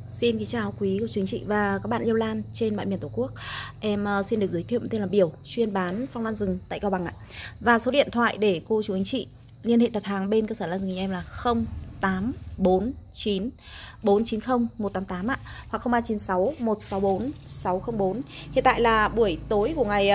Xin kính chào quý cô chú anh chị và các bạn yêu lan trên mọi miền Tổ quốc. Em xin được giới thiệu tên là Biểu, chuyên bán phong lan rừng tại Cao Bằng ạ. Và số điện thoại để cô chú anh chị liên hệ đặt hàng bên cơ sở lan rừng nhà em là 0849 490 188 ạ, hoặc 0396 164 604. Hiện tại là buổi tối của ngày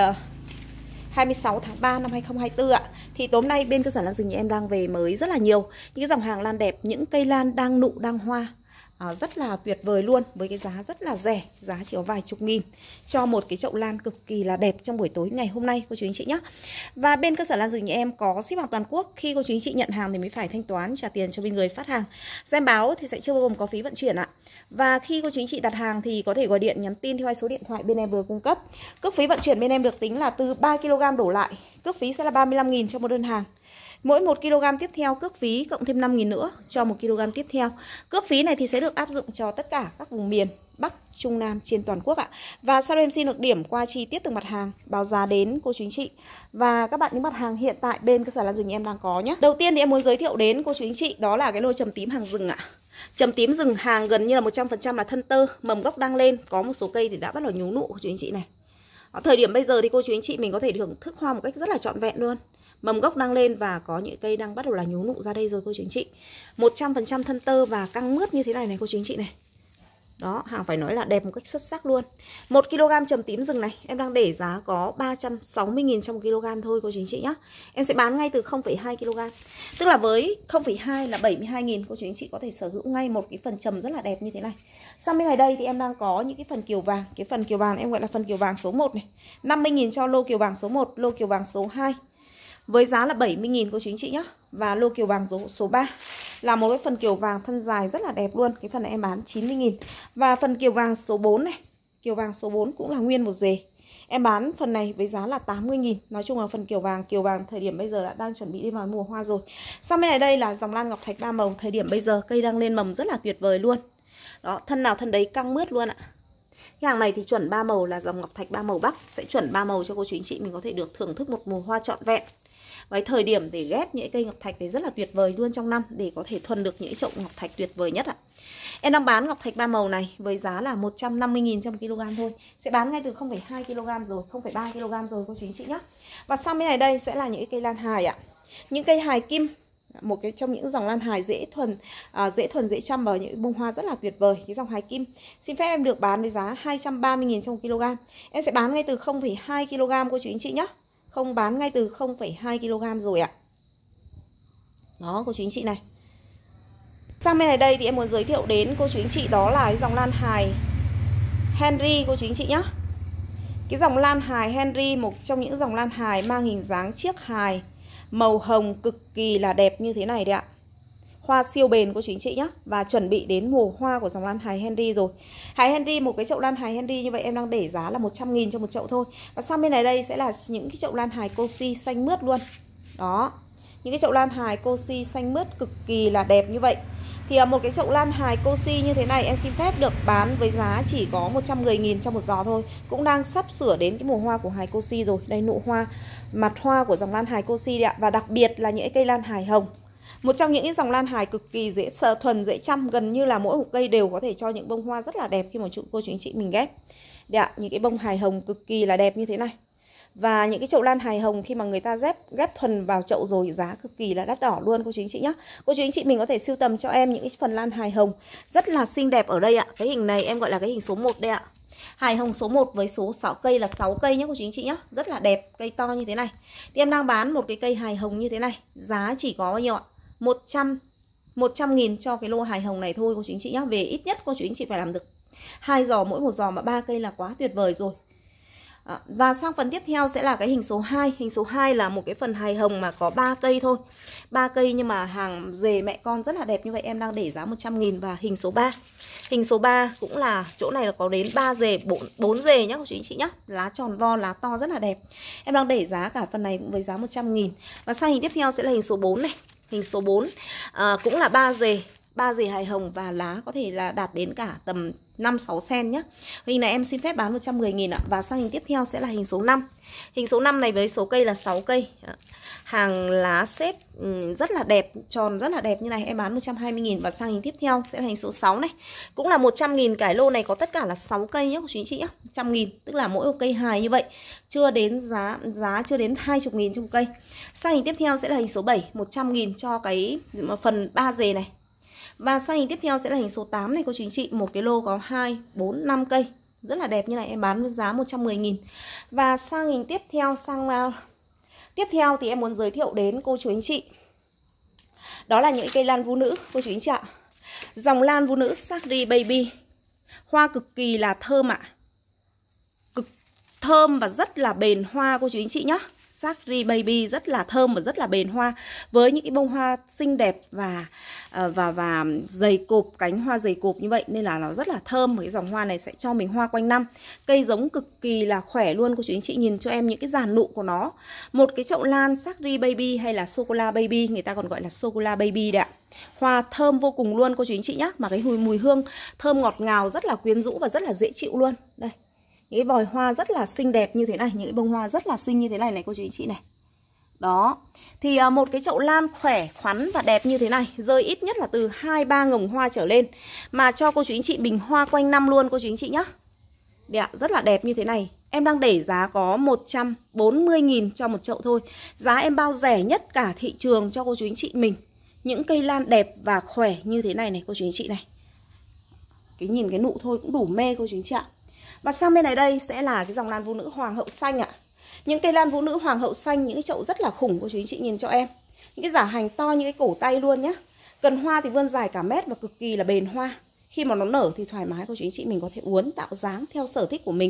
26 tháng 3 năm 2024 ạ. Thì tối nay bên cơ sở lan rừng nhà em đang về mới rất là nhiều những cái dòng hàng lan đẹp, những cây lan đang nụ đang hoa. Rất là tuyệt vời luôn, với cái giá rất là rẻ, giá chỉ có vài chục nghìn cho một cái chậu lan cực kỳ là đẹp trong buổi tối ngày hôm nay cô chú anh chị nhé. Và bên cơ sở lan rừng nhà em có ship hàng toàn quốc, khi cô chú anh chị nhận hàng thì mới phải thanh toán trả tiền cho bên người phát hàng. Em báo thì sẽ chưa bao gồm có phí vận chuyển ạ. Và khi cô chú anh chị đặt hàng thì có thể gọi điện nhắn tin theo hai số điện thoại bên em vừa cung cấp. Cước phí vận chuyển bên em được tính là từ 3 kg đổ lại, cước phí sẽ là 35.000 cho một đơn hàng. Mỗi 1 kg tiếp theo cước phí cộng thêm 5.000 nữa cho 1 kg tiếp theo. Cước phí này thì sẽ được áp dụng cho tất cả các vùng miền Bắc, Trung, Nam trên toàn quốc ạ. Và sau đây em xin được điểm qua chi tiết từng mặt hàng, báo giá đến cô chú anh chị và các bạn những mặt hàng hiện tại bên cơ sở lan rừng em đang có nhé. Đầu tiên thì em muốn giới thiệu đến cô chú anh chị đó là cái lô trầm tím hàng rừng ạ. Trầm tím rừng hàng gần như là 100% là thân tơ, mầm gốc đang lên, có một số cây thì đã bắt đầu nhú nụ cô chú anh chị này. Ở thời điểm bây giờ thì cô chú anh chị mình có thể thưởng thức hoa một cách rất là trọn vẹn luôn. Mầm gốc đang lên và có những cây đang bắt đầu là nhú nụ ra đây rồi cô chú anh chị. 100% thân tơ và căng mướt như thế này này cô chú anh chị này. Đó, hàng phải nói là đẹp một cách xuất sắc luôn. 1 kg trầm tím rừng này em đang để giá có 360.000 trong 1 kg thôi cô chú anh chị nhé. Em sẽ bán ngay từ 0,2 kg. Tức là với 0,2 là 72.000, cô chú anh chị có thể sở hữu ngay một cái phần trầm rất là đẹp như thế này. Sang bên này đây thì em đang có những cái phần kiều vàng. Cái phần kiều vàng em gọi là phần kiều vàng số 1 này. 50.000 cho lô kiều vàng số 1, lô kiều vàng số 2. Với giá là 70.000 cô chú anh chị nhé. Và lô kiều vàng số 3 là một cái phần kiều vàng thân dài rất là đẹp luôn. Cái phần này em bán 90.000. Và phần kiều vàng số 4 này, kiều vàng số 4 cũng là nguyên một rề. Em bán phần này với giá là 80.000. Nói chung là phần kiều vàng thời điểm bây giờ đã đang chuẩn bị đi vào mùa hoa rồi. Sang bên này đây là dòng lan ngọc thạch 3 màu. Thời điểm bây giờ cây đang lên mầm rất là tuyệt vời luôn. Đó, thân nào thân đấy căng mướt luôn ạ. Cái hàng này thì chuẩn 3 màu là dòng ngọc thạch 3 màu Bắc. Sẽ chuẩn 3 màu cho cô chú anh chị mình có thể được thưởng thức một mùa hoa trọn vẹn. Với thời điểm để ghép những cây ngọc thạch thì rất là tuyệt vời luôn trong năm, để có thể thuần được những chậu ngọc thạch tuyệt vời nhất ạ. Em đang bán ngọc thạch 3 màu này với giá là 150.000 trong kg thôi. Sẽ bán ngay từ 0,2 kg rồi, 0,3 kg rồi cô chú anh chị nhé. Và sang bên này đây sẽ là những cây lan hài ạ. Những cây hài kim, một cái trong những dòng lan hài dễ dễ chăm vào những bông hoa rất là tuyệt vời. Cái dòng hài kim xin phép em được bán với giá 230.000 trong 1 kg. Em sẽ bán ngay từ 0,2 kg cô chú anh chị nhé. Không bán ngay từ 0,2 kg rồi ạ. Đó cô chú anh chị này. Sang bên này đây thì em muốn giới thiệu đến cô chú anh chị đó là cái dòng lan hài Henry cô chú anh chị nhé. Cái dòng lan hài Henry, một trong những dòng lan hài mang hình dáng chiếc hài màu hồng cực kỳ là đẹp như thế này đấy ạ. Hoa siêu bền cô chú anh chị nhé. Và chuẩn bị đến mùa hoa của dòng lan hài Henry rồi. Hài Henry, một cái chậu lan hài Henry như vậy em đang để giá là 100.000 cho một chậu thôi. Và sang bên này đây sẽ là những cái chậu lan hài Cosi xanh mướt luôn. Đó, những cái chậu lan hài Cosi xanh mướt cực kỳ là đẹp như vậy. Thì một cái chậu lan hài Cosi như thế này em xin phép được bán với giá chỉ có 110.000 cho một giò thôi. Cũng đang sắp sửa đến cái mùa hoa của hài Cosi rồi. Đây nụ hoa, mặt hoa của dòng lan hài Cosi đấy ạ. Và đặc biệt là những cây lan hài hồng. Một trong những cái dòng lan hài cực kỳ dễ thuần, dễ chăm, gần như là mỗi một cây đều có thể cho những bông hoa rất là đẹp khi mà cô chú anh chị mình ghép. Đấy ạ, những cái bông hài hồng cực kỳ là đẹp như thế này. Và những cái chậu lan hài hồng khi mà người ta ghép thuần vào chậu rồi giá cực kỳ là đắt đỏ luôn cô chú anh chị nhé. Cô chú anh chị mình có thể sưu tầm cho em những cái phần lan hài hồng rất là xinh đẹp ở đây ạ. Cái hình này em gọi là cái hình số 1 đây ạ. Hài hồng số 1 với số 6 cây là 6 cây nhé cô chú anh chị nhé. Rất là đẹp, cây to như thế này. Thì em đang bán một cái cây hài hồng như thế này, giá chỉ có bao nhiêu ạ? 100.000 cho cái lô hài hồng này thôi cô chú anh chị nhé. Về ít nhất cô chú anh chị phải làm được 2 giò, mỗi một giò mà 3 cây là quá tuyệt vời rồi. Và sang phần tiếp theo sẽ là cái hình số 2. Hình số 2 là một cái phần hài hồng mà có 3 cây thôi. 3 cây nhưng mà hàng rề mẹ con rất là đẹp như vậy, em đang để giá 100.000. Và hình số 3. Hình số 3 cũng là chỗ này là có đến 3 rề, 4 rề nhá cô chú anh chị nhá. Lá tròn vo, lá to rất là đẹp. Em đang để giá cả phần này cũng với giá 100.000. Và sang hình tiếp theo sẽ là hình số 4 này. Hình số 4 cũng là 3 rề, ba rể hài hồng và lá có thể là đạt đến cả tầm 5-6 cm nhé. Hình này em xin phép bán 110.000 ạ. Và sang hình tiếp theo sẽ là hình số 5. Hình số 5 này với số cây là 6 cây. Hàng lá xếp rất là đẹp, tròn rất là đẹp như này, em bán 120.000. Và sang hình tiếp theo sẽ là hình số 6 này. Cũng là 100.000, cái lô này có tất cả là 6 cây nhé quý anh chị nhé. 100.000, tức là mỗi một cây hài như vậy. Chưa đến giá chưa đến 20.000 cho một cây. Sang hình tiếp theo sẽ là hình số 7, 100.000 cho cái phần 3 rề này. Và sang hình tiếp theo sẽ là hình số 8 này cô chú anh chị. Một cái lô có 2, 4, 5 cây. Rất là đẹp như này, em bán với giá 110.000. Và sang hình tiếp theo, tiếp theo thì em muốn giới thiệu đến cô chú anh chị, đó là những cây lan vũ nữ cô chú anh chị ạ. Dòng lan vũ nữ Sakri Baby. Hoa cực kỳ là thơm ạ. Cực thơm và rất là bền hoa cô chú anh chị nhé. Sakri Baby rất là thơm và rất là bền hoa, với những cái bông hoa xinh đẹp và dày cộp, cánh hoa dày cộp như vậy nên là nó rất là thơm. Cái dòng hoa này sẽ cho mình hoa quanh năm. Cây giống cực kỳ là khỏe luôn cô chú anh chị, nhìn cho em những cái giàn nụ của nó. Một cái chậu lan Sakri Baby hay là Sô Cô La Baby, người ta còn gọi là Sô Cô La Baby đấy ạ. Hoa thơm vô cùng luôn cô chú anh chị nhé, mà cái mùi hương thơm ngọt ngào rất là quyến rũ và rất là dễ chịu luôn. Đây, những cái vòi hoa rất là xinh đẹp như thế này, những cái bông hoa rất là xinh như thế này này cô chú anh chị này. Đó, thì một cái chậu lan khỏe, khoắn và đẹp như thế này, rơi ít nhất là từ 2-3 ngồng hoa trở lên, mà cho cô chú anh chị bình hoa quanh năm luôn cô chú anh chị nhé. Đẹp, rất là đẹp như thế này. Em đang để giá có 140.000 cho một chậu thôi. Giá em bao rẻ nhất cả thị trường cho cô chú anh chị mình. Những cây lan đẹp và khỏe như thế này này cô chú anh chị này. Cái nhìn cái nụ thôi cũng đủ mê cô chú anh chị ạ. Và sang bên này đây sẽ là cái dòng lan vũ nữ hoàng hậu xanh ạ. Những cây lan vũ nữ hoàng hậu xanh, những cái chậu rất là khủng cô chú anh chị nhìn cho em. Những cái giả hành to như cái cổ tay luôn nhá. Cần hoa thì vươn dài cả mét và cực kỳ là bền hoa. Khi mà nó nở thì thoải mái cô chú anh chị mình có thể uốn tạo dáng theo sở thích của mình.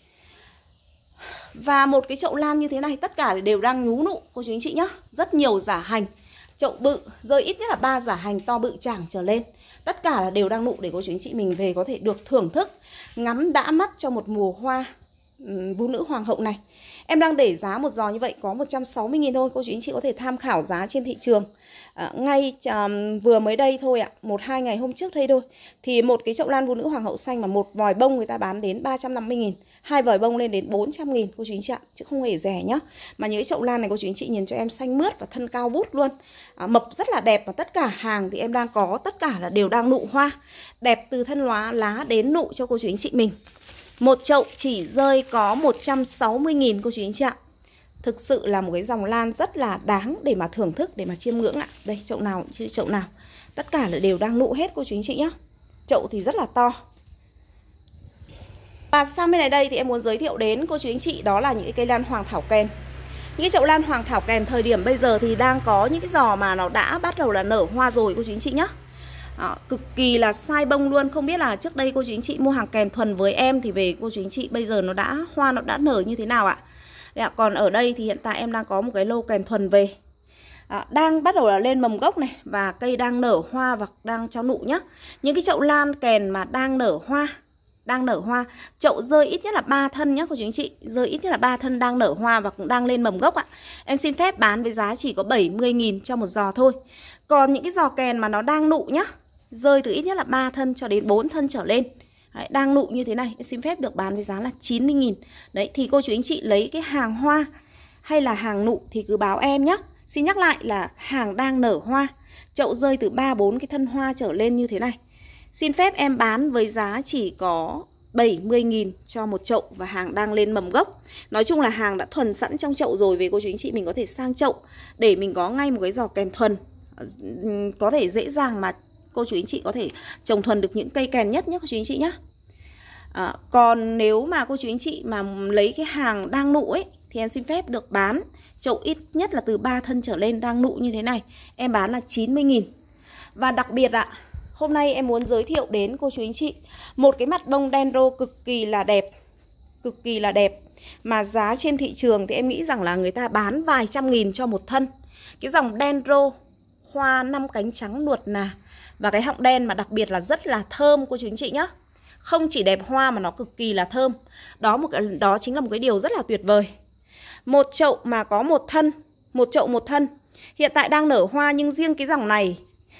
Và một cái chậu lan như thế này tất cả đều đang nhú nụ cô chú anh chị nhá. Rất nhiều giả hành. Chậu bự, rơi ít nhất là 3 giả hành to bự chảng trở lên. Tất cả là đều đang nụ để cô chú anh chị mình về có thể được thưởng thức, ngắm đã mắt cho một mùa hoa vũ nữ hoàng hậu này. Em đang để giá một giò như vậy có 160.000 thôi. Cô chú anh chị có thể tham khảo giá trên thị trường. Ngay vừa mới đây thôi ạ, 1-2 ngày hôm trước đây thôi, thì một cái chậu lan vũ nữ hoàng hậu xanh mà một vòi bông người ta bán đến 350.000, 2 vòi bông lên đến 400.000 cô chú anh chị ạ, chứ không hề rẻ nhá. Mà những cái chậu lan này cô chú anh chị nhìn cho em xanh mướt và thân cao vút luôn, mập rất là đẹp. Và tất cả hàng thì em đang có tất cả là đều đang nụ hoa đẹp từ thân lá đến nụ cho cô chú anh chị mình. Một chậu chỉ rơi có 160.000 cô chú anh chị ạ. Thực sự là một cái dòng lan rất là đáng để mà thưởng thức, để mà chiêm ngưỡng ạ. Đây, chậu nào chứ chậu nào, tất cả là đều đang nụ hết cô chú anh chị nhé. Chậu thì rất là to. Và sang bên này đây thì em muốn giới thiệu đến cô chú anh chị đó là những cái cây lan hoàng thảo kèn. Những cái chậu lan hoàng thảo kèn thời điểm bây giờ thì đang có những cái giò mà nó đã bắt đầu là nở hoa rồi cô chú anh chị nhé. Cực kỳ là sai bông luôn. Không biết là trước đây cô chú anh chị mua hàng kèn thuần với em thì về cô chú anh chị bây giờ hoa nó đã nở như thế nào ạ? Còn ở đây thì hiện tại em đang có một cái lô kèn thuần về, đang bắt đầu là lên mầm gốc này, và cây đang nở hoa và đang cho nụ nhá. Những cái chậu lan kèn mà đang nở hoa, chậu rơi ít nhất là 3 thân nhá cô chú anh chị, rơi ít nhất là 3 thân đang nở hoa và cũng đang lên mầm gốc ạ. Em xin phép bán với giá chỉ có 70.000 cho một giò thôi. Còn những cái giò kèn mà nó đang nụ nhá, rơi từ ít nhất là 3 thân cho đến 4 thân trở lên. Đấy, đang nụ như thế này, em xin phép được bán với giá là 90.000. Đấy, thì cô chú anh chị lấy cái hàng hoa hay là hàng nụ thì cứ báo em nhé. Xin nhắc lại là hàng đang nở hoa, chậu rơi từ 3-4 cái thân hoa trở lên như thế này. Xin phép em bán với giá chỉ có 70.000 cho một chậu và hàng đang lên mầm gốc. Nói chung là hàng đã thuần sẵn trong chậu rồi, về cô chú anh chị mình có thể sang chậu để mình có ngay một cái giò kèn thuần. Có thể dễ dàng mà cô chú anh chị có thể trồng thuần được những cây kèn nhất nhé cô chú anh chị nhé. Còn nếu mà cô chú anh chị mà lấy cái hàng đang nụ ấy thì em xin phép được bán chậu ít nhất là từ 3 thân trở lên đang nụ như thế này, em bán là 90.000. Và đặc biệt ạ, hôm nay em muốn giới thiệu đến cô chú anh chị một cái mặt bông dendro cực kỳ là đẹp, mà giá trên thị trường thì em nghĩ rằng là người ta bán vài trăm nghìn cho một thân. Cái dòng dendro hoa 5 cánh trắng nuột nà, và cái họng đen mà đặc biệt là rất là thơm cô chú anh chị nhé. Không chỉ đẹp hoa mà nó cực kỳ là thơm. Đó chính là một cái điều rất là tuyệt vời. Một chậu mà có một chậu một thân. Hiện tại đang nở hoa, nhưng riêng cái dòng này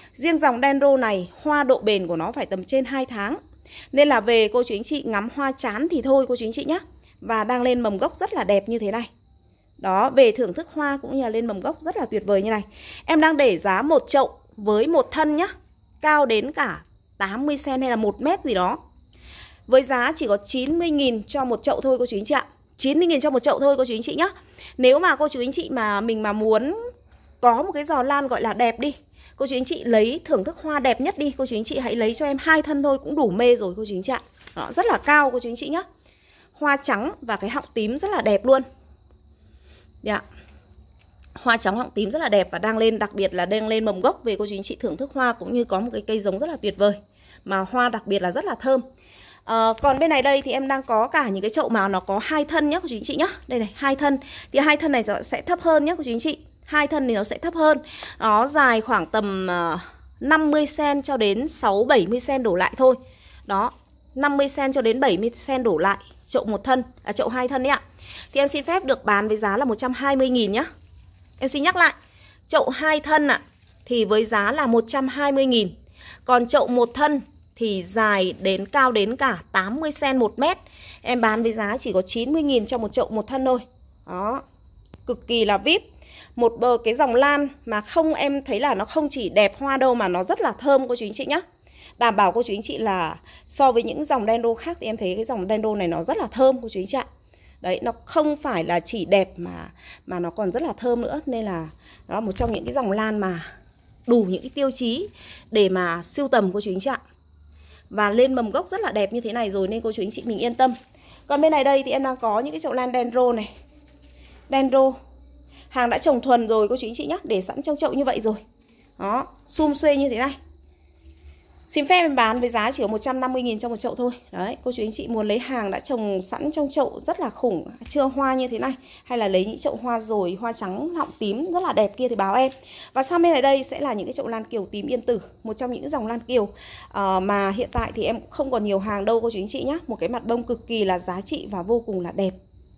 Riêng dòng Dendro này hoa độ bền của nó phải tầm trên 2 tháng. Nên là về cô chú anh chị ngắm hoa chán thì thôi cô chú anh chị nhé. Và đang lên mầm gốc rất là đẹp như thế này. Đó, về thưởng thức hoa cũng như là lên mầm gốc rất là tuyệt vời như này. Em đang để giá một chậu với một thân nhá, cao đến cả 80cm hay là 1 mét gì đó. Với giá chỉ có 90.000 cho một chậu thôi cô chú anh chị ạ. 90.000 cho một chậu thôi cô chú anh chị nhá. Nếu mà cô chú anh chị mà mình mà muốn có một cái giò lan gọi là đẹp đi, cô chú anh chị lấy thưởng thức hoa đẹp nhất đi, cô chú anh chị hãy lấy cho em 2 thân thôi cũng đủ mê rồi cô chú anh chị ạ. Đó, rất là cao cô chú anh chị nhá. Hoa trắng và cái họng tím rất là đẹp luôn. Dạ. Hoa trắng họng tím rất là đẹp và đang lên, đặc biệt là đang lên mầm gốc về cô chú anh chị thưởng thức hoa cũng như có một cái cây giống rất là tuyệt vời. Mà hoa đặc biệt là rất là thơm. Còn bên này đây thì em đang có cả những cái chậu mà nó có 2 thân nhá cô chú anh chị nhá. Đây này, 2 thân. Thì 2 thân này sẽ thấp hơn nhá cô chú anh chị. 2 thân thì nó sẽ thấp hơn. Nó dài khoảng tầm 50cm cho đến 6-70cm đổ lại thôi. Đó, 50cm cho đến 70cm đổ lại. Chậu một thân, chậu 2 thân đấy ạ. Thì em xin phép được bán với giá là 120.000 nhá. Em xin nhắc lại, chậu 2 thân ạ thì với giá là 120.000. Còn chậu một thân thì dài đến cao đến cả 80cm 1 mét. Em bán với giá chỉ có 90.000 cho một chậu một thân thôi. Đó, cực kỳ là VIP. Một cái dòng lan mà không, em thấy là nó không chỉ đẹp hoa đâu mà nó rất là thơm cô chú anh chị nhá. Đảm bảo cô chú anh chị là so với những dòng Dendro khác thì em thấy cái dòng Dendro này nó rất là thơm cô chú anh chị ạ. Đấy, nó không phải là chỉ đẹp mà nó còn rất là thơm nữa. Nên là nó là một trong những cái dòng lan mà đủ những cái tiêu chí để mà sưu tầm cô chú anh chị ạ. Và lên mầm gốc rất là đẹp như thế này rồi nên cô chú anh chị mình yên tâm. Còn bên này đây thì em đang có những cái chậu lan Dendro này. Dendro hàng đã trồng thuần rồi cô chú anh chị nhé, để sẵn trong chậu như vậy rồi. Đó, sum xuê như thế này. Xin phép em bán với giá chỉ có 150.000 cho một chậu thôi. Đấy, cô chú anh chị muốn lấy hàng đã trồng sẵn trong chậu rất là khủng, chưa hoa như thế này, hay là lấy những chậu hoa rồi, hoa trắng họng tím rất là đẹp kia thì báo em. Và sang bên này đây sẽ là những cái chậu lan kiều tím yên tử, một trong những dòng lan kiều mà hiện tại thì em không còn nhiều hàng đâu cô chú anh chị nhé. Một cái mặt bông cực kỳ là giá trị và vô cùng là đẹp.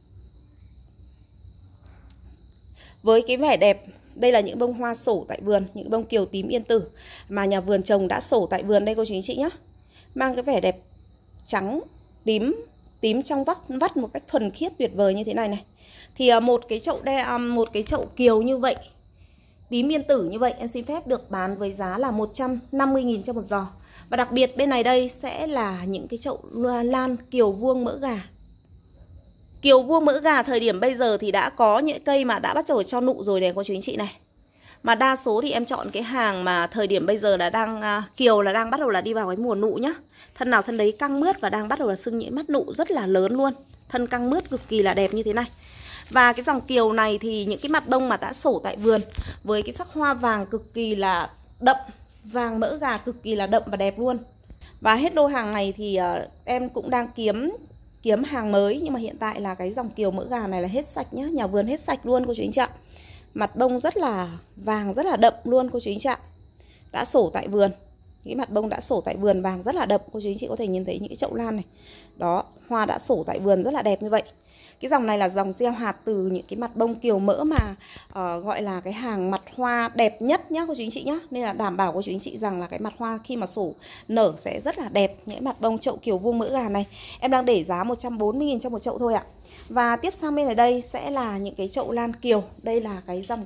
Với cái vẻ đẹp, đây là những bông hoa sổ tại vườn, những bông kiều tím yên tử mà nhà vườn trồng đã sổ tại vườn đây cô chú anh chị nhé. Mang cái vẻ đẹp trắng, tím trong vắt một cách thuần khiết tuyệt vời như thế này này. Thì một cái chậu kiều như vậy, tím yên tử như vậy em xin phép được bán với giá là 150.000 cho một giò. Và đặc biệt bên này đây sẽ là những cái chậu lan kiều vuông mỡ gà. Kiều vuông mỡ gà thời điểm bây giờ thì đã có những cây mà đã bắt đầu cho nụ rồi này cô chú anh chị này. Mà đa số thì em chọn cái hàng mà thời điểm bây giờ là đang kiều là đang bắt đầu là đi vào cái mùa nụ nhá. Thân nào thân đấy căng mướt và đang bắt đầu là sưng những mắt nụ rất là lớn luôn. Thân căng mướt cực kỳ là đẹp như thế này. Và cái dòng kiều này thì những cái mặt bông mà đã sổ tại vườn với cái sắc hoa vàng cực kỳ là đậm, vàng mỡ gà cực kỳ là đậm và đẹp luôn. Và hết lô hàng này thì em cũng đang kiếm hàng mới, nhưng mà hiện tại là cái dòng kiều mỡ gà này là hết sạch nhá, nhà vườn hết sạch luôn cô chú anh chị ạ. Mặt bông rất là vàng, rất là đậm luôn cô chú anh chị ạ. Đã sổ tại vườn, cái mặt bông đã sổ tại vườn vàng rất là đậm, cô chú anh chị có thể nhìn thấy những cái chậu lan này. Đó, hoa đã sổ tại vườn rất là đẹp như vậy. Cái dòng này là dòng gieo hạt từ những cái mặt bông kiều mỡ mà gọi là cái hàng mặt hoa đẹp nhất nhá cô chú anh chị nhá. Nên là đảm bảo cô chú anh chị rằng là cái mặt hoa khi mà sổ nở sẽ rất là đẹp. Những mặt bông chậu kiều vuông mỡ gà này em đang để giá 140.000 cho một chậu thôi ạ. Và tiếp sang bên này đây sẽ là những cái chậu lan kiều. Đây là cái dòng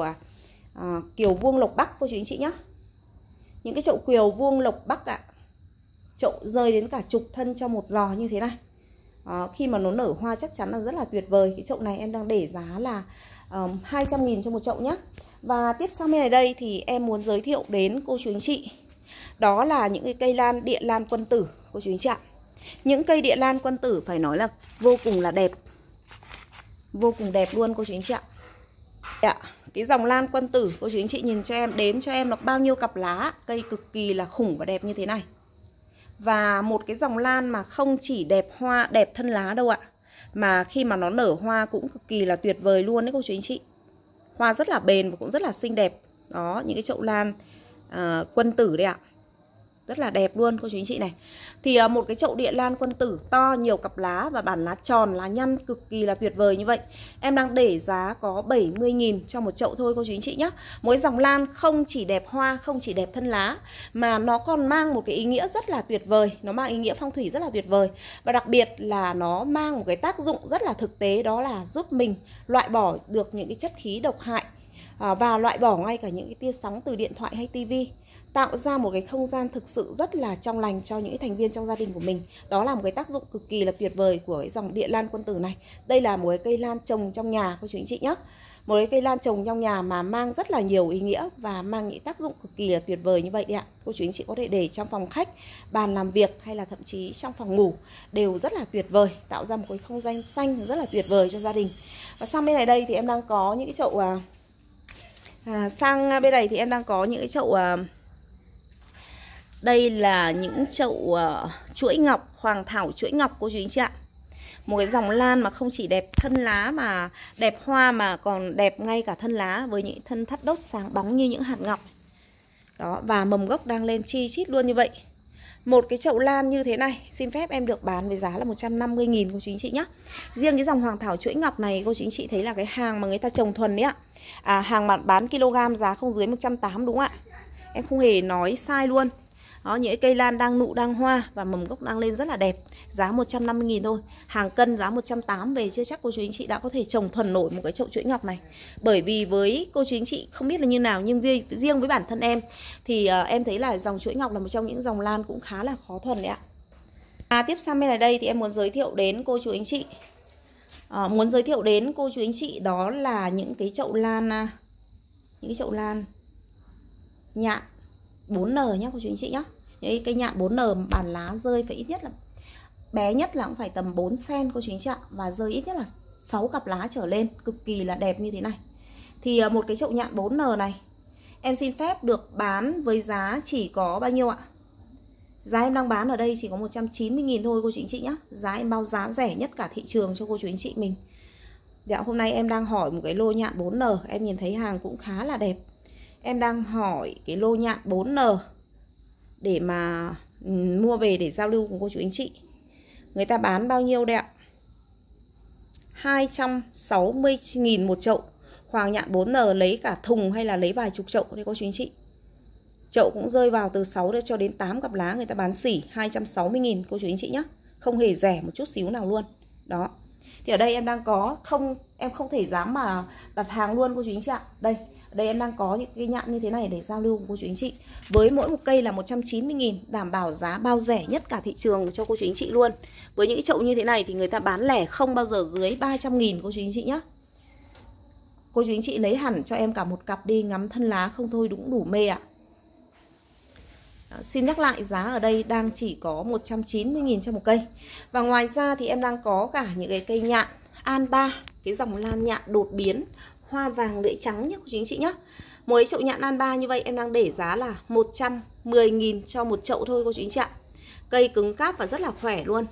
kiều vuông lộc Bắc cô chú anh chị nhá. Những cái chậu kiều vuông lộc Bắc ạ. Chậu rơi đến cả chục thân cho một giò như thế này. Khi mà nó nở hoa chắc chắn là rất là tuyệt vời. Cái chậu này em đang để giá là 200.000 cho một chậu nhé. Và tiếp sang bên này đây thì em muốn giới thiệu đến cô chú anh chị, đó là những cái cây lan địa lan quân tử cô chú anh chị ạ. Những cây địa lan quân tử phải nói là vô cùng là đẹp, vô cùng đẹp luôn cô chú anh chị ạ. Cái dòng lan quân tử cô chú anh chị nhìn cho em, đếm cho em nó bao nhiêu cặp lá, cây cực kỳ là khủng và đẹp như thế này. Và một cái dòng lan mà không chỉ đẹp hoa, đẹp thân lá đâu ạ, mà khi mà nó nở hoa cũng cực kỳ là tuyệt vời luôn đấy cô chú anh chị. Hoa rất là bền và cũng rất là xinh đẹp. Đó, những cái chậu lan quân tử đấy ạ. rất là đẹp luôn cô chú anh chị này. Thì một cái chậu địa lan quân tử to, nhiều cặp lá và bản lá tròn, lá nhăn cực kỳ là tuyệt vời như vậy, em đang để giá có 70.000 cho một chậu thôi cô chú anh chị nhé. Mỗi dòng lan không chỉ đẹp hoa, không chỉ đẹp thân lá, mà nó còn mang một cái ý nghĩa rất là tuyệt vời. Nó mang ý nghĩa phong thủy rất là tuyệt vời. Và đặc biệt là nó mang một cái tác dụng rất là thực tế, đó là giúp mình loại bỏ được những cái chất khí độc hại, và loại bỏ ngay cả những cái tia sóng từ điện thoại hay tivi, tạo ra một cái không gian thực sự rất là trong lành cho những thành viên trong gia đình của mình. Đó là một cái tác dụng cực kỳ là tuyệt vời của cái dòng địa lan quân tử này. Đây là một cái cây lan trồng trong nhà cô chú anh chị nhé. Một cái cây lan trồng trong nhà mà mang rất là nhiều ý nghĩa và mang những tác dụng cực kỳ là tuyệt vời như vậy đấy ạ. Cô chú anh chị có thể để trong phòng khách, bàn làm việc hay là thậm chí trong phòng ngủ đều rất là tuyệt vời, tạo ra một cái không gian xanh rất là tuyệt vời cho gia đình. Và sang bên này đây thì em đang có những cái chậu sang bên này thì em đang có những cái chậu đây là những chậu chuỗi ngọc, hoàng thảo chuỗi ngọc cô chú anh chị ạ. Một cái dòng lan mà không chỉ đẹp thân lá mà đẹp hoa, mà còn đẹp ngay cả thân lá với những thân thắt đốt sáng bóng như những hạt ngọc. Đó, và mầm gốc đang lên chi chít luôn như vậy. Một cái chậu lan như thế này xin phép em được bán với giá là 150.000 cô chú anh chị nhé. Riêng cái dòng hoàng thảo chuỗi ngọc này cô chú anh chị thấy là cái hàng mà người ta trồng thuần đấy ạ. Hàng mà bán kg giá không dưới 180 đúng không ạ? Em không hề nói sai luôn. Đó, những cây lan đang nụ đang hoa và mầm gốc đang lên rất là đẹp. Giá 150.000 thôi. Hàng cân giá 180 về chưa chắc cô chú anh chị đã có thể trồng thuần nổi một cái chậu chuỗi ngọc này. Bởi vì với cô chú anh chị không biết là như nào, nhưng riêng với bản thân em thì em thấy là dòng chuỗi ngọc là một trong những dòng lan cũng khá là khó thuần đấy ạ. Tiếp sang bên này đây thì em muốn giới thiệu đến cô chú anh chị đó là những cái chậu lan nhạn 4N nhé cô chú anh chị nhé. Những cây nhạn 4N bản lá rơi phải ít nhất là bé nhất là cũng phải tầm 4 cm cô chú anh chị ạ, và rơi ít nhất là 6 cặp lá trở lên, cực kỳ là đẹp như thế này. Thì một cái chậu nhạn 4N này em xin phép được bán với giá chỉ có bao nhiêu ạ? Giá em đang bán ở đây chỉ có 190.000 thôi cô chú anh chị nhé. Giá em bao giá rẻ nhất cả thị trường cho cô chú anh chị mình. Dạ, hôm nay em đang hỏi một cái lô nhạn 4N, em nhìn thấy hàng cũng khá là đẹp. Em đang hỏi cái lô nhạn 4N để mà mua về để giao lưu cùng cô chú anh chị. Người ta bán bao nhiêu đây ạ? 260.000 một chậu. Hoàng nhạn 4N lấy cả thùng hay là lấy vài chục chậu đây cô chú anh chị. Chậu cũng rơi vào từ 6 cho đến 8 cặp lá, người ta bán xỉ 260.000 cô chú anh chị nhé. Không hề rẻ một chút xíu nào luôn. Đó. Thì ở đây em đang có, em không thể dám mà đặt hàng luôn cô chú anh chị ạ. Đây em đang có những cái nhạn như thế này để giao lưu của cô chú anh chị. Với mỗi một cây là 190.000, đảm bảo giá bao rẻ nhất cả thị trường cho cô chú anh chị luôn. Với những cái chậu như thế này thì người ta bán lẻ không bao giờ dưới 300.000 cô chú anh chị nhé. Cô chú anh chị lấy hẳn cho em cả một cặp đi, ngắm thân lá không thôi cũng đủ mê ạ. Xin nhắc lại, giá ở đây đang chỉ có 190.000 cho một cây. Và ngoài ra thì em đang có cả những cái cây nhạn An 3, cái dòng lan nhạn đột biến hoa vàng lưỡi trắng nhé cô chú anh chị nhé. Mỗi chậu nhạn An 3 như vậy em đang để giá là 110.000 cho một chậu thôi cô chú anh chị ạ. Cây cứng cáp và rất là khỏe luôn.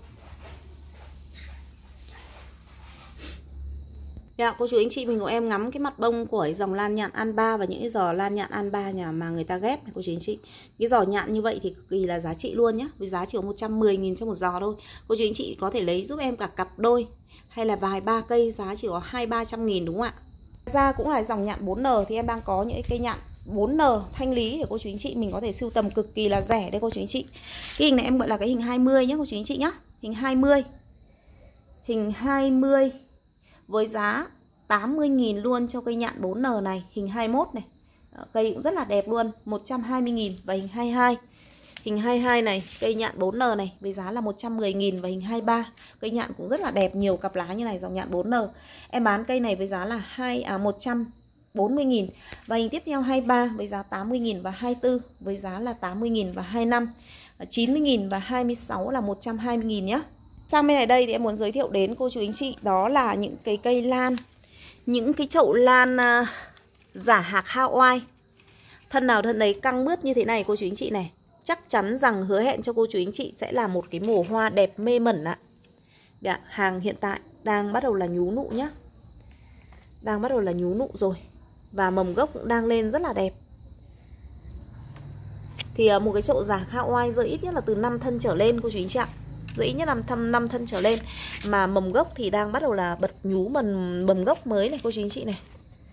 Dạ, cô chú anh chị mình của em ngắm cái mặt bông của dòng lan nhạn An 3 và những cái giò lan nhạn An 3 nhà mà người ta ghép này cô chú anh chị. Cái giò nhạn như vậy thì cực kỳ là giá trị luôn nhé. Với giá chỉ có 110.000 cho một giò thôi. Cô chú anh chị có thể lấy giúp em cả cặp đôi hay là vài ba cây, giá chỉ có 200-300.000 đúng không ạ? Ra cũng là dòng nhạn 4N thì em đang có những cây nhạn 4N thanh lý để cô chú anh chị mình có thể sưu tầm cực kỳ là rẻ đây cô chú anh chị. Cái hình này em gọi là cái hình 20 nhé cô chú anh chị nhé. Hình 20. Hình 20 với giá 80.000 luôn cho cây nhạn 4N này. Hình 21 này. Cây cũng rất là đẹp luôn, 120.000. Và hình 22. Hình 22 này, cây nhạn 4N này với giá là 110.000. Và hình 23, cây nhạn cũng rất là đẹp, nhiều cặp lá như này, dòng nhạn 4N. Em bán cây này với giá là 140.000. Và hình tiếp theo 23 với giá 80.000 và 24 với giá là 80.000 và 25, 90.000 và 26 là 120.000 nhé. Sang bên này đây thì em muốn giới thiệu đến cô chú anh chị đó là những cái cây lan, những cái chậu lan giả hạc Hawaii. Thân nào thân đấy căng mướt như thế này cô chú anh chị này. Chắc chắn rằng hứa hẹn cho cô chú anh chị sẽ là một cái mùa hoa đẹp mê mẩn ạ. Dạ, hàng hiện tại đang bắt đầu là nhú nụ nhá. Đang bắt đầu là nhú nụ rồi. Và mầm gốc cũng đang lên rất là đẹp. Thì một cái chậu giả Kha Oai rơi ít nhất là từ 5 thân trở lên cô chú anh chị ạ. Rơi ít nhất là 5 thân trở lên. Mà mầm gốc thì đang bắt đầu là bật nhú mầm gốc mới này cô chú anh chị này.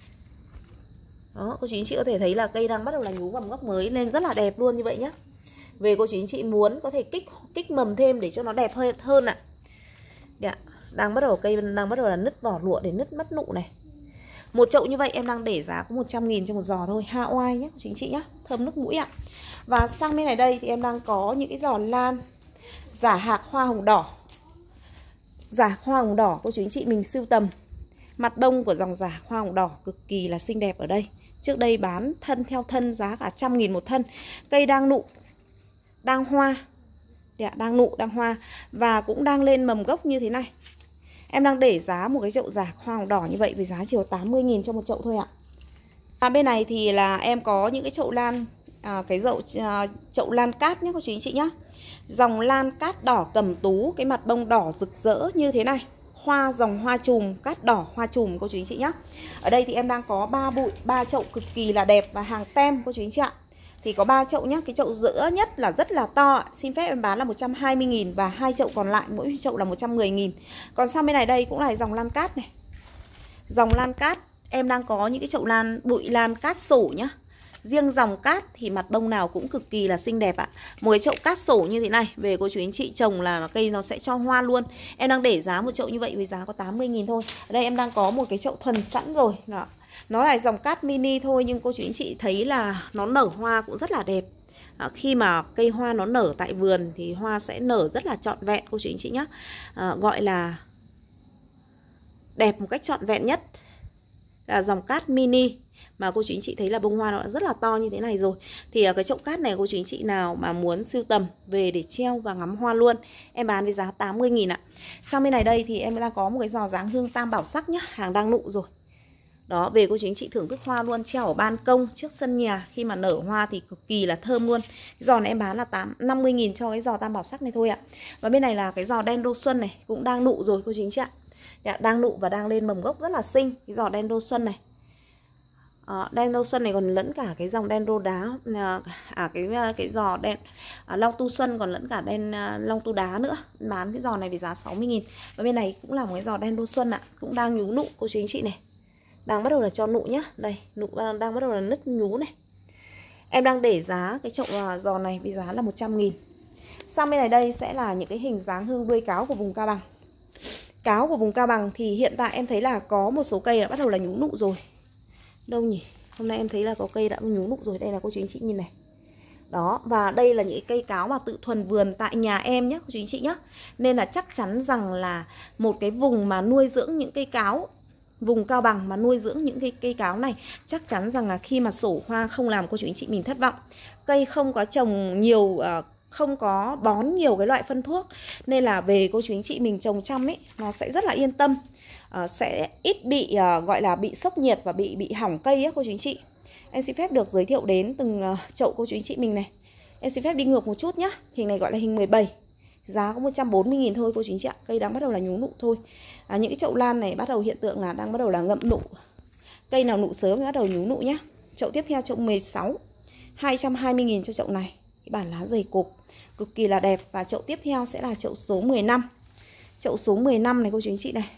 Đó, cô chú anh chị có thể thấy là cây đang bắt đầu là nhú mầm gốc mới lên rất là đẹp luôn như vậy nhá. Về cô chú anh chị muốn có thể kích mầm thêm để cho nó đẹp hơn ạ. Đấy, cây đang bắt đầu là nứt vỏ lụa để nứt mất nụ này. Một chậu như vậy em đang để giá có 100.000 cho một giò thôi, Kha Oai nhé cô chú anh chị nhá, thơm nước mũi ạ. Và sang bên này đây thì em đang có những cái giò lan giả hạc hoa hồng đỏ. Giả hoa hồng đỏ cô chú anh chị mình sưu tầm. Mặt đông của dòng giả hoa hồng đỏ cực kỳ là xinh đẹp ở đây. Trước đây bán thân theo thân giá cả 100.000 một thân. Cây đang nụ, đang hoa. Đang nụ, đang hoa. Và cũng đang lên mầm gốc như thế này. Em đang để giá một cái chậu giả hoa hồng đỏ như vậy với giá chỉ 80.000 cho một chậu thôi ạ. Bên này thì là em có những cái chậu lan, chậu lan cát nhé cô chú anh chị nhé. Dòng lan cát đỏ cẩm tú, cái mặt bông đỏ rực rỡ như thế này. Hoa dòng hoa chùm, cát đỏ hoa chùm cô chú anh chị nhé. Ở đây thì em đang có 3 chậu cực kỳ là đẹp và hàng tem cô chú anh chị ạ. Thì có 3 chậu nhé, cái chậu giữa nhất là rất là to, xin phép em bán là 120.000 và 2 chậu còn lại mỗi chậu là 110.000. Còn sang bên này đây cũng là dòng lan cát này. Dòng lan cát em đang có những cái chậu bụi lan cát sổ nhá. Riêng dòng cát thì mặt bông nào cũng cực kỳ là xinh đẹp ạ. Một cái chậu cát sổ như thế này về cô chú anh chị trồng là cây nó sẽ cho hoa luôn. Em đang để giá một chậu như vậy với giá có 80.000 thôi. Ở đây em đang có một cái chậu thuần sẵn rồi. Đó. Nó là dòng cát mini thôi nhưng cô chú anh chị thấy là nó nở hoa cũng rất là đẹp. Khi mà cây hoa nó nở tại vườn thì hoa sẽ nở rất là trọn vẹn cô chú anh chị nhé. Gọi là đẹp một cách trọn vẹn nhất. Là dòng cát mini. Mà cô chú anh chị thấy là bông hoa nó đã rất là to như thế này rồi. Thì cái chậu cát này cô chú anh chị nào mà muốn sưu tầm về để treo và ngắm hoa luôn, em bán với giá 80.000 ạ. Sang bên này đây thì em đang có một cái giò dáng hương tam bảo sắc nhá, hàng đang nụ rồi. Đó, về cô chú anh chị thưởng thức hoa luôn, treo ở ban công trước sân nhà, khi mà nở hoa thì cực kỳ là thơm luôn. Cái giò này em bán là 50.000 cho cái giò tam bảo sắc này thôi ạ. Và bên này là cái giò đen đô xuân này, cũng đang nụ rồi cô chú anh chị ạ. Đang nụ và đang lên mầm gốc rất là xinh, cái giò đen đô xuân này. Đen đô xuân này còn lẫn cả cái dòng đen đô đá, cái giò đen long tu xuân còn lẫn cả đen long tu đá nữa. Bán cái giò này với giá 60.000. Và bên này cũng là một cái giò đen đô xuân ạ, cũng đang nhú nụ cô chú anh chị này. Đang bắt đầu là cho nụ nhá. Đây, nụ đang bắt đầu là nứt nhú này. Em đang để giá cái chậu giò này với giá là 100.000. Sang bên này đây sẽ là những cái hình dáng hương đuôi cáo của vùng Cao Bằng. Cáo của vùng Cao Bằng thì hiện tại em thấy là có một số cây đã bắt đầu là nhú nụ rồi. Đâu nhỉ? Hôm nay em thấy là có cây đã nhú nụ rồi. Đây là cô chú anh chị nhìn này. Đó, và đây là những cây cáo mà tự thuần vườn tại nhà em nhé cô chú anh chị nhé. Nên là chắc chắn rằng là một cái vùng mà nuôi dưỡng những cây cáo, vùng Cao Bằng mà nuôi dưỡng những cây cáo này, chắc chắn rằng là khi mà sổ hoa không làm cô chú anh chị mình thất vọng. Cây không có trồng nhiều, không có bón nhiều cái loại phân thuốc, nên là về cô chú anh chị mình trồng chăm ấy, nó sẽ rất là yên tâm. Sẽ ít bị gọi là bị sốc nhiệt và bị hỏng cây ấy cô chú anh chị. Em xin phép được giới thiệu đến từng chậu cô chú anh chị mình này. Em xin phép đi ngược một chút nhá. Hình này gọi là hình 17. Giá có 140.000 thôi cô chú anh chị ạ. Cây đang bắt đầu là nhú nụ thôi. Những cái chậu lan này bắt đầu hiện tượng là đang bắt đầu là ngậm nụ. Cây nào nụ sớm thì bắt đầu nhú nụ nhá. Chậu tiếp theo chậu 16, 220.000 cho chậu này. Cái bản lá dày cộp cực kỳ là đẹp. Và chậu tiếp theo sẽ là chậu số 15. Chậu số 15 này cô chú anh chị này.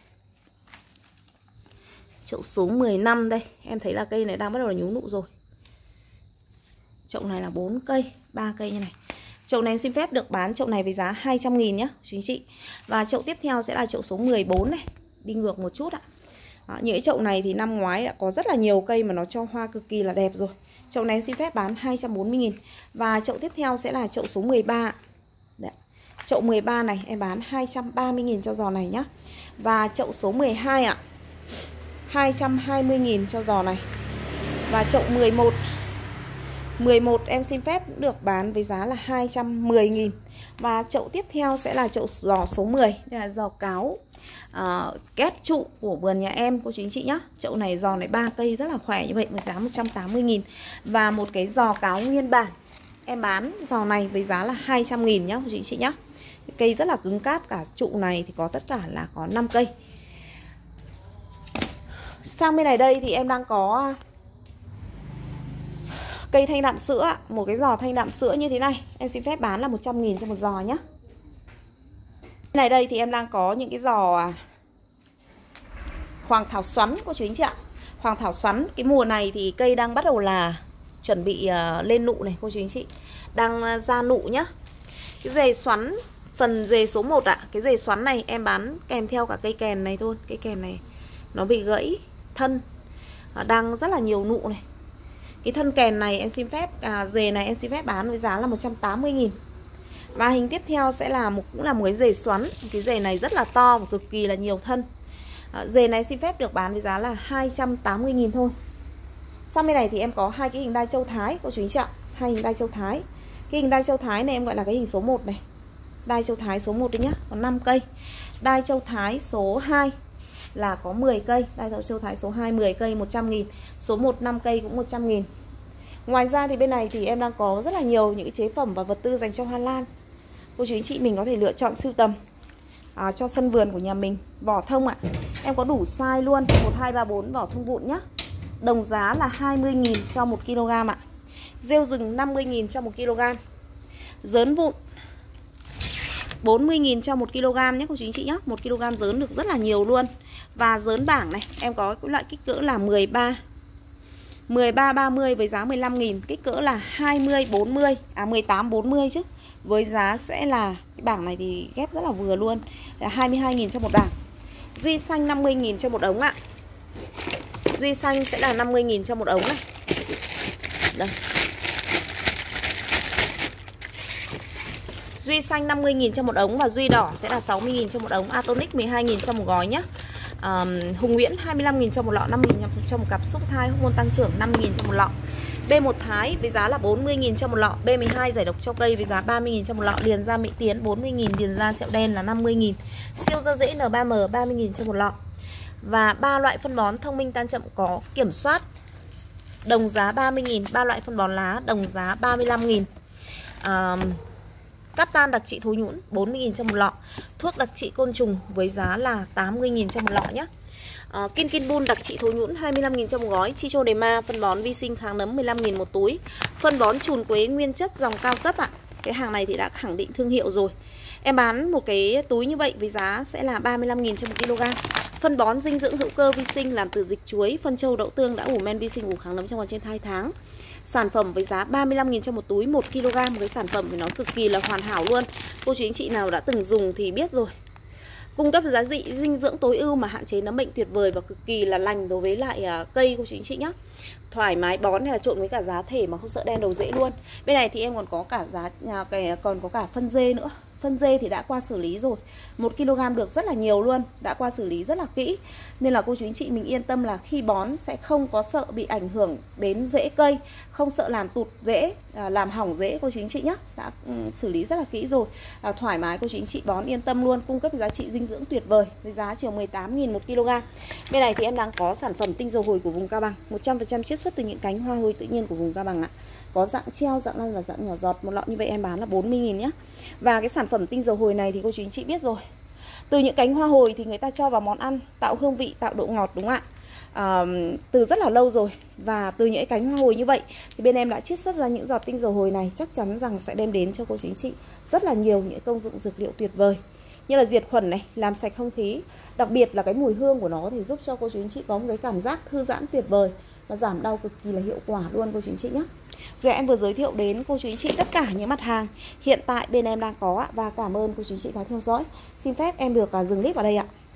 Chậu số 15 đây. Em thấy là cây này đang bắt đầu là nhú nụ rồi. Chậu này là 4 cây, 3 cây như này. Chậu này xin phép được bán chậu này với giá 200.000 nhé chú anh chị. Và chậu tiếp theo sẽ là chậu số 14 này. Đi ngược một chút ạ. Những cái chậu này thì năm ngoái đã có rất là nhiều cây mà nó cho hoa cực kỳ là đẹp rồi. Chậu này xin phép bán 240.000. Và chậu tiếp theo sẽ là chậu số 13. Đấy. Chậu 13 này em bán 230.000 cho giò này nhá. Và chậu số 12 ạ. 220.000 cho giò này. Và chậu 11 em xin phép được bán với giá là 210.000. Và chậu tiếp theo sẽ là chậu giò số 10. Đây là giò cáo kết trụ của vườn nhà em cô chú anh chị nhé. Chậu này giò này 3 cây rất là khỏe như vậy với giá 180.000. Và một cái giò cáo nguyên bản em bán giò này với giá là 200.000 nhé cô chú anh chị nhé. Cây rất là cứng cáp, cả trụ này thì có tất cả là có 5 cây. Sang bên này đây thì em đang có cây thanh đạm sữa, một cái giò thanh đạm sữa như thế này em xin phép bán là 100.000 cho một giò nhá. Này đây thì em đang có những cái giò hoàng thảo xoắn cô chú anh chị ạ. Hoàng thảo xoắn cái mùa này thì cây đang bắt đầu là chuẩn bị lên nụ này cô chú anh chị, đang ra nụ nhá. Cái dề xoắn, phần dề số 1 ạ, cái dề xoắn này em bán kèm theo cả cây kèn này thôi. Cây kèn này nó bị gãy thân, đang rất là nhiều nụ này. Cái thân kèn này em xin phép, dề này em xin phép bán với giá là 180.000. Và hình tiếp theo sẽ là cũng là một cái dề xoắn. Cái dề này rất là to và cực kỳ là nhiều thân. Dề này xin phép được bán với giá là 280.000 thôi. Sau bên này thì em có hai cái hình đai châu Thái cô chú anh chị ạ. Hai hình đai châu Thái. Cái hình đai châu Thái này em gọi là cái hình số 1 này. Đai châu Thái số 1 đấy nhá, có 5 cây. Đai châu Thái số 2 là có 10 cây. Đai châu Thái số 2 10 cây 100.000. Số 1 5 cây cũng 100.000. Ngoài ra thì bên này thì em đang có rất là nhiều những cái chế phẩm và vật tư dành cho hoa lan. Cô chú anh chị mình có thể lựa chọn sưu tầm cho sân vườn của nhà mình. Vỏ thông ạ. Em có đủ size luôn, 1, 2, 3, 4 vỏ thông vụn nhá. Đồng giá là 20.000 cho 1 kg ạ. Rêu rừng 50.000 cho 1 kg. Dớn vụn 40.000 cho 1 kg nhé cô chú anh chị nhé. 1 kg dớn được rất là nhiều luôn. Và dớn bảng này em có cái loại kích cỡ là 13 30 với giá 15.000. Kích cỡ là 20 40 18 40 chứ. Với giá sẽ là cái bảng này thì ghép rất là vừa luôn, là 22.000 cho một bảng. Duy xanh 50.000 cho một ống ạ. Duy xanh sẽ là 50.000 cho một ống này. Đây. Duy xanh 50.000 cho một ống và duy đỏ sẽ là 60.000 cho một ống. Atonic 12.000 cho một gói nhá. Hùng Nguyễn 25.000 cho một lọ, 5.000 cho một cặp xúc thai hormone tăng trưởng, 5.000 cho một lọ. B1 Thái với giá là 40.000 cho một lọ. B12 giải độc cho cây với giá 30.000 cho một lọ. Liền da Mỹ Tiến 40.000, liền da sẹo đen là 50.000. Siêu da dễ N3M 30.000 cho một lọ. Và 3 loại phân bón thông minh tan chậm có kiểm soát đồng giá 30.000. 3 loại phân bón lá đồng giá 35.000. Cát tan đặc trị thối nhũn 40.000 cho một lọ. Thuốc đặc trị côn trùng với giá là 80.000 cho một lọ nhé. Kin Bun đặc trị thối nhũn 25.000 cho một gói. Chichodema phân bón vi sinh kháng nấm 15.000 một túi. Phân bón trùn quế nguyên chất dòng cao cấp ạ. Cái hàng này thì đã khẳng định thương hiệu rồi. Em bán một cái túi như vậy với giá sẽ là 35.000 cho 1 kg. Phân bón dinh dưỡng hữu cơ vi sinh làm từ dịch chuối, phân trâu đậu tương đã ủ men vi sinh ủ kháng nấm trong vòng trên 2 tháng. Sản phẩm với giá 35.000 cho một túi 1 kg. Với sản phẩm thì nó cực kỳ là hoàn hảo luôn. Cô chú anh chị nào đã từng dùng thì biết rồi. Cung cấp giá trị dinh dưỡng tối ưu mà hạn chế nấm bệnh tuyệt vời và cực kỳ là lành đối với lại cây cô chú anh chị nhé. Thoải mái bón hay là trộn với cả giá thể mà không sợ đen đầu rễ luôn. Bên này thì em còn có cả còn có cả phân dê nữa. Phân dê thì đã qua xử lý rồi, 1 kg được rất là nhiều luôn, đã qua xử lý rất là kỹ. Nên là cô chú anh chị mình yên tâm là khi bón sẽ không có sợ bị ảnh hưởng đến rễ cây, không sợ làm tụt rễ, làm hỏng rễ cô chú anh chị nhé. Đã xử lý rất là kỹ rồi, thoải mái cô chú anh chị bón yên tâm luôn. Cung cấp giá trị dinh dưỡng tuyệt vời với giá chiều 18.000 một kg. Bên này thì em đang có sản phẩm tinh dầu hồi của vùng Cao Bằng, 100% chiết xuất từ những cánh hoa hồi tự nhiên của vùng Cao Bằng ạ. Có dạng treo, dạng lăn và dạng nhỏ giọt. Một lọ như vậy em bán là 40.000 nhé. Và cái sản phẩm tinh dầu hồi này thì cô chú anh chị biết rồi, từ những cánh hoa hồi thì người ta cho vào món ăn, tạo hương vị, tạo độ ngọt đúng không ạ? Từ rất là lâu rồi. Và từ những cánh hoa hồi như vậy thì bên em đã chiết xuất ra những giọt tinh dầu hồi này, chắc chắn rằng sẽ đem đến cho cô chú anh chị rất là nhiều những công dụng dược liệu tuyệt vời, như là diệt khuẩn này, làm sạch không khí. Đặc biệt là cái mùi hương của nó thì giúp cho cô chú anh chị có một cái cảm giác thư giãn tuyệt vời và giảm đau cực kỳ là hiệu quả luôn cô chú anh chị nhé. Rồi em vừa giới thiệu đến cô chú anh chị tất cả những mặt hàng hiện tại bên em đang có ạ. Và cảm ơn cô chú anh chị đã theo dõi. Xin phép em được dừng clip vào đây ạ.